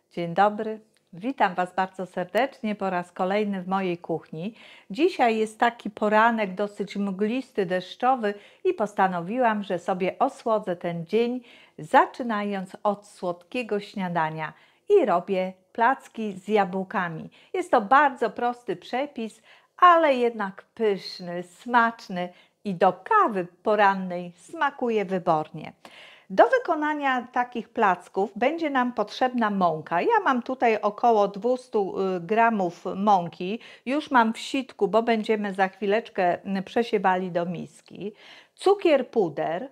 Dzień dobry, witam Was bardzo serdecznie po raz kolejny w mojej kuchni. Dzisiaj jest taki poranek dosyć mglisty, deszczowy i postanowiłam, że sobie osłodzę ten dzień, zaczynając od słodkiego śniadania i robię placki z jabłkami. Jest to bardzo prosty przepis, ale jednak pyszny, smaczny i do kawy porannej smakuje wybornie. Do wykonania takich placków będzie nam potrzebna mąka. Ja mam tutaj około 200 gramów mąki. Już mam w sitku, bo będziemy za chwileczkę przesiewali do miski. Cukier puder,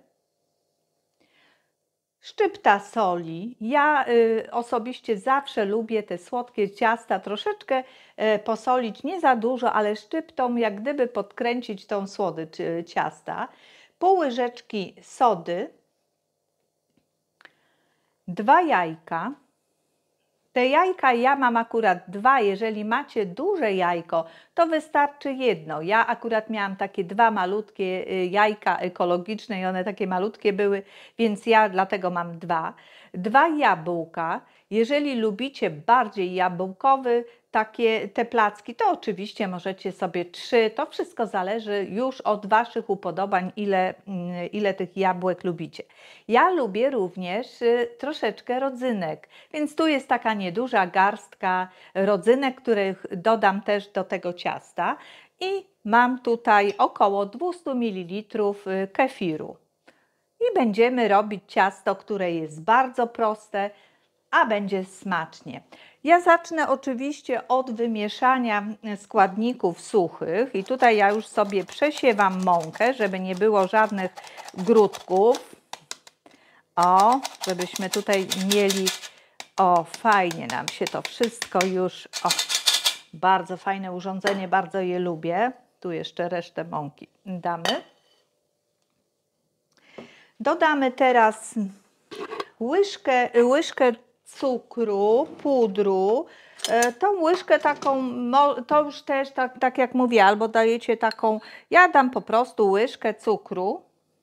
szczypta soli. Ja osobiście zawsze lubię te słodkie ciasta troszeczkę posolić, nie za dużo, ale szczyptą, jak gdyby podkręcić tą słodycz ciasta. Pół łyżeczki sody, 2 jajka. Te jajka ja mam akurat 2, jeżeli macie duże jajko, to wystarczy jedno. Ja akurat miałam takie 2 malutkie jajka ekologiczne i one takie malutkie były, więc ja dlatego mam 2. 2 jabłka. Jeżeli lubicie bardziej jabłkowy te placki, to oczywiście możecie sobie 3. To wszystko zależy już od Waszych upodobań, ile tych jabłek lubicie. Ja lubię również troszeczkę rodzynek, więc tu jest taka nieduża garstka rodzynek, których dodam też do tego ciasta i mam tutaj około 200 ml kefiru. I będziemy robić ciasto, które jest bardzo proste, a będzie smacznie. Ja zacznę oczywiście od wymieszania składników suchych i tutaj ja już sobie przesiewam mąkę, żeby nie było żadnych grudków. O, żebyśmy tutaj mieli, fajnie nam się to wszystko już, bardzo fajne urządzenie, bardzo je lubię. Tu jeszcze resztę mąki damy. Dodamy teraz łyżkę cukru, pudru. Tą łyżkę taką, to już też tak jak mówię, albo dajecie taką, ja dam po prostu łyżkę cukru.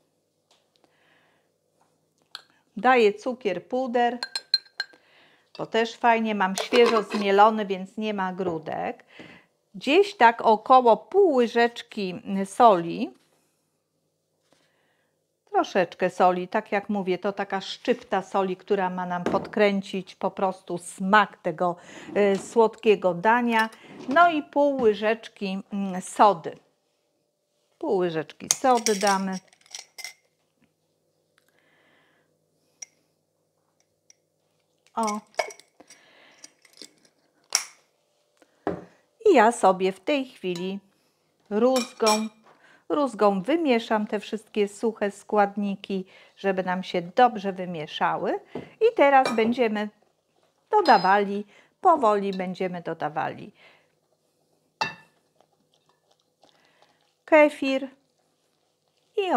Daję cukier puder, to też fajnie, mam świeżo zmielony, więc nie ma grudek. Gdzieś tak około pół łyżeczki soli. Troszeczkę soli, tak jak mówię, to taka szczypta soli, która ma nam podkręcić po prostu smak tego słodkiego dania. No i pół łyżeczki sody. Pół łyżeczki sody damy. I ja sobie w tej chwili rózgą wymieszam te wszystkie suche składniki, żeby nam się dobrze wymieszały. I teraz będziemy dodawali, powoli będziemy dodawali kefir i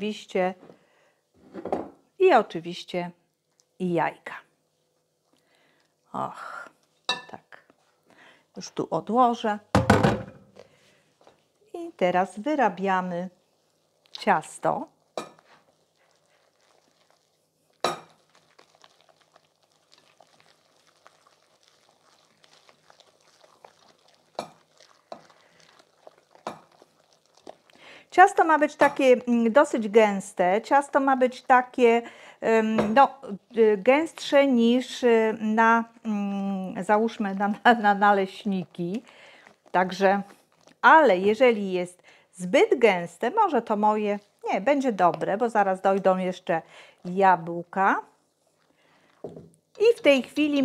oczywiście jajka. Tak. Już tu odłożę. I teraz wyrabiamy ciasto. Ciasto ma być takie dosyć gęste. Ciasto ma być takie gęstsze niż załóżmy na naleśniki. Także, ale jeżeli jest zbyt gęste, może to moje, nie, będzie dobre, bo zaraz dojdą jeszcze jabłka. I w tej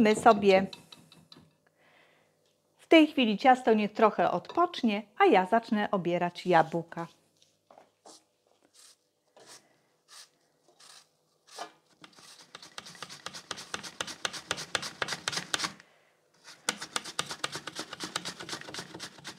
chwili ciasto niech trochę odpocznie, a ja zacznę obierać jabłka.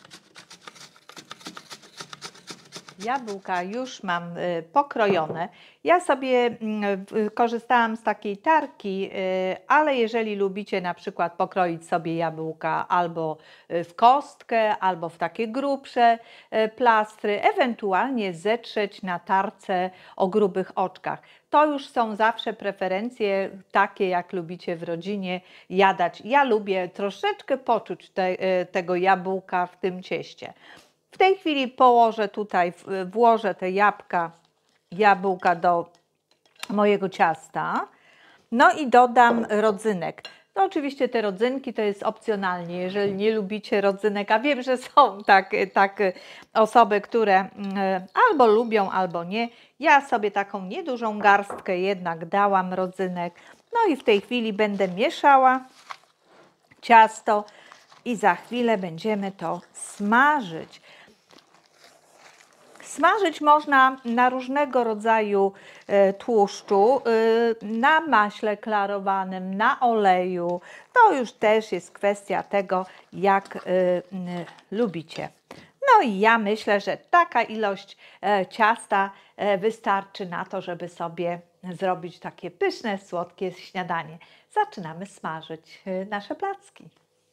Jabłka już mam pokrojone. Ja sobie korzystałam z takiej tarki, ale jeżeli lubicie na przykład pokroić sobie jabłka albo w kostkę, albo w takie grubsze plastry, ewentualnie zetrzeć na tarce o grubych oczkach. To już są zawsze preferencje takie, jak lubicie w rodzinie jadać. Ja lubię troszeczkę poczuć tego jabłka w tym cieście. W tej chwili położę tutaj, włożę te jabłka do mojego ciasta. No i dodam rodzynek. No oczywiście te rodzynki to jest opcjonalnie, jeżeli nie lubicie rodzynek, a wiem, że są tak osoby, które albo lubią, albo nie. Ja sobie taką niedużą garstkę jednak dałam rodzynek. No i w tej chwili będę mieszała ciasto i za chwilę będziemy to smażyć. Smażyć można na różnego rodzaju tłuszczu, na maśle klarowanym, na oleju. To już też jest kwestia tego, jak lubicie. No i ja myślę, że taka ilość ciasta wystarczy na to, żeby sobie zrobić takie pyszne, słodkie śniadanie. Zaczynamy smażyć nasze placki.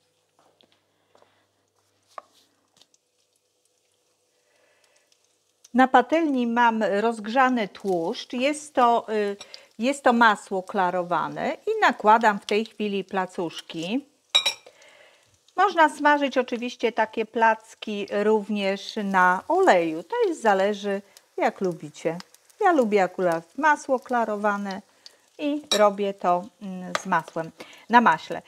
Na patelni mam rozgrzany tłuszcz, jest to masło klarowane i nakładam w tej chwili placuszki. Można smażyć oczywiście takie placki również na oleju, to już zależy jak lubicie. Ja lubię akurat masło klarowane i robię to z masłem, na maśle.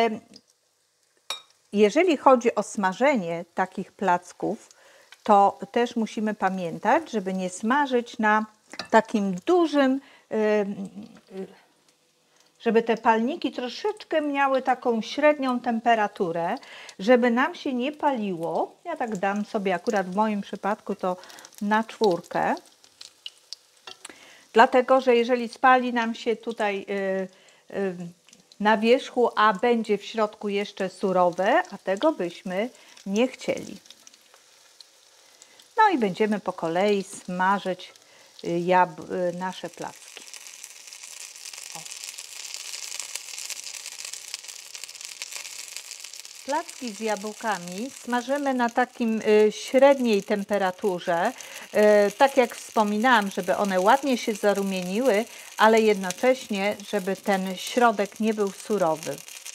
Jeżeli chodzi o smażenie takich placków, to też musimy pamiętać, żeby nie smażyć na takim dużym, żeby te palniki troszeczkę miały taką średnią temperaturę, żeby nam się nie paliło. Ja tak dam sobie akurat w moim przypadku to na 4. Dlatego, że jeżeli spali nam się tutaj na wierzchu, a będzie w środku jeszcze surowe, a tego byśmy nie chcieli. No i będziemy po kolei smażyć nasze placki. O. Placki z jabłkami smażymy na takim średniej temperaturze, tak jak wspominałam, żeby one ładnie się zarumieniły, ale jednocześnie, żeby ten środek nie był surowy.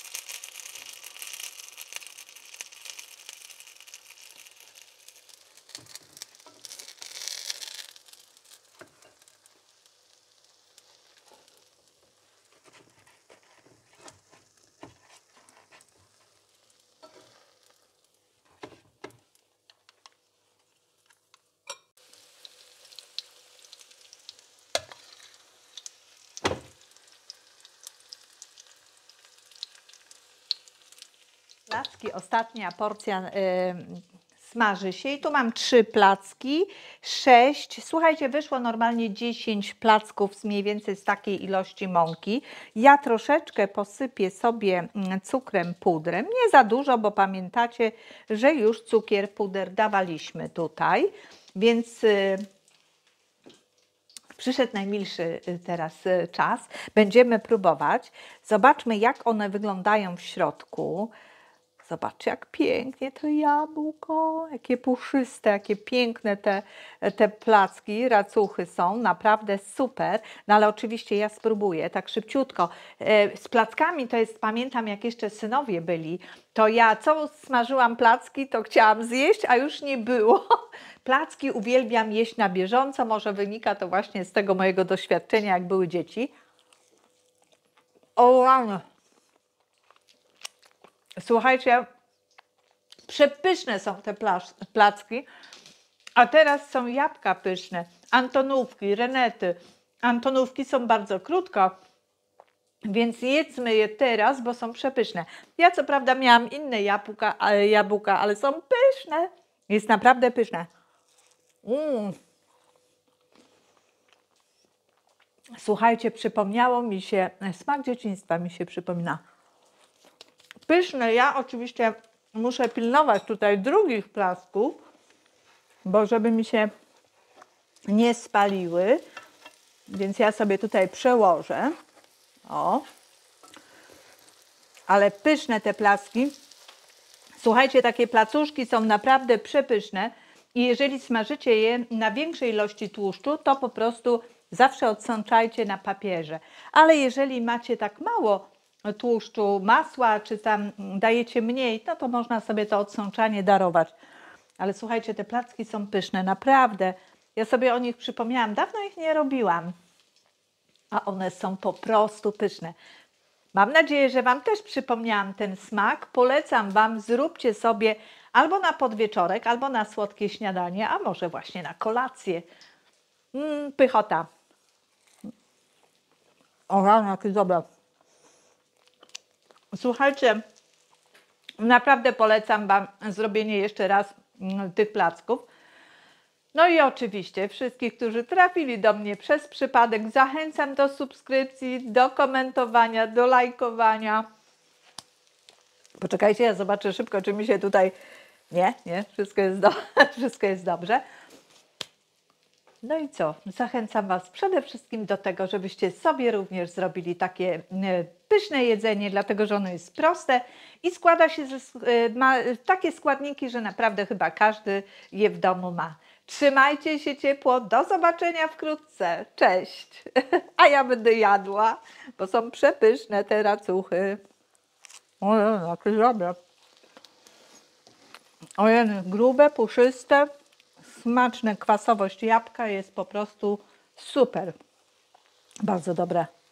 Placki, ostatnia porcja smaży się i tu mam 3 placki, 6, słuchajcie, wyszło normalnie 10 placków mniej więcej z takiej ilości mąki. Ja troszeczkę posypię sobie cukrem pudrem, nie za dużo, bo pamiętacie, że już cukier puder dawaliśmy tutaj, więc przyszedł najmilszy teraz czas, będziemy próbować. Zobaczmy, jak one wyglądają w środku. Zobaczcie, jak pięknie to jabłko, jakie puszyste, jakie piękne te placki, racuchy są, naprawdę super. No ale oczywiście ja spróbuję tak szybciutko. Z plackami to jest, pamiętam jak jeszcze synowie byli, to ja co smażyłam placki, to chciałam zjeść, a już nie było. Placki uwielbiam jeść na bieżąco, może wynika to właśnie z tego mojego doświadczenia, jak były dzieci. O, rany. Słuchajcie, przepyszne są te placki, a teraz są jabłka pyszne, antonówki, renety. Antonówki są bardzo krótko, więc jedzmy je teraz, bo są przepyszne. Ja co prawda miałam inne jabłka, ale są pyszne. Jest naprawdę pyszne. Słuchajcie, przypomniało mi się, smak dzieciństwa mi się przypomina. Pyszne, ja oczywiście muszę pilnować tutaj drugich placków, bo żeby mi się nie spaliły. Więc ja sobie tutaj przełożę. O. Ale pyszne te placki. Słuchajcie, takie placuszki są naprawdę przepyszne i jeżeli smażycie je na większej ilości tłuszczu, to po prostu zawsze odsączajcie na papierze. Ale jeżeli macie tak mało tłuszczu, masła, czy tam dajecie mniej, no to można sobie to odsączanie darować. Ale słuchajcie, te placki są pyszne, naprawdę. Ja sobie o nich przypomniałam, dawno ich nie robiłam, a one są po prostu pyszne. Mam nadzieję, że Wam też przypomniałam ten smak. Polecam Wam, zróbcie sobie albo na podwieczorek, albo na słodkie śniadanie, a może właśnie na kolację. Pychota. O, jakie dobre. Słuchajcie, naprawdę polecam Wam zrobienie jeszcze raz tych placków. No i oczywiście wszystkich, którzy trafili do mnie przez przypadek, zachęcam do subskrypcji, do komentowania, do lajkowania. Poczekajcie, ja zobaczę szybko, czy mi się tutaj... Nie, wszystko jest dobrze. No i co? Zachęcam Was przede wszystkim do tego, żebyście sobie również zrobili takie pyszne jedzenie, dlatego że ono jest proste i składa się ma takie składniki, że naprawdę chyba każdy je w domu ma. Trzymajcie się ciepło, do zobaczenia wkrótce. Cześć! A ja będę jadła, bo są przepyszne te racuchy. Ojej, jakie dobre. Ojej, grube, puszyste, smaczne, kwasowość jabłka jest po prostu super. Bardzo dobre.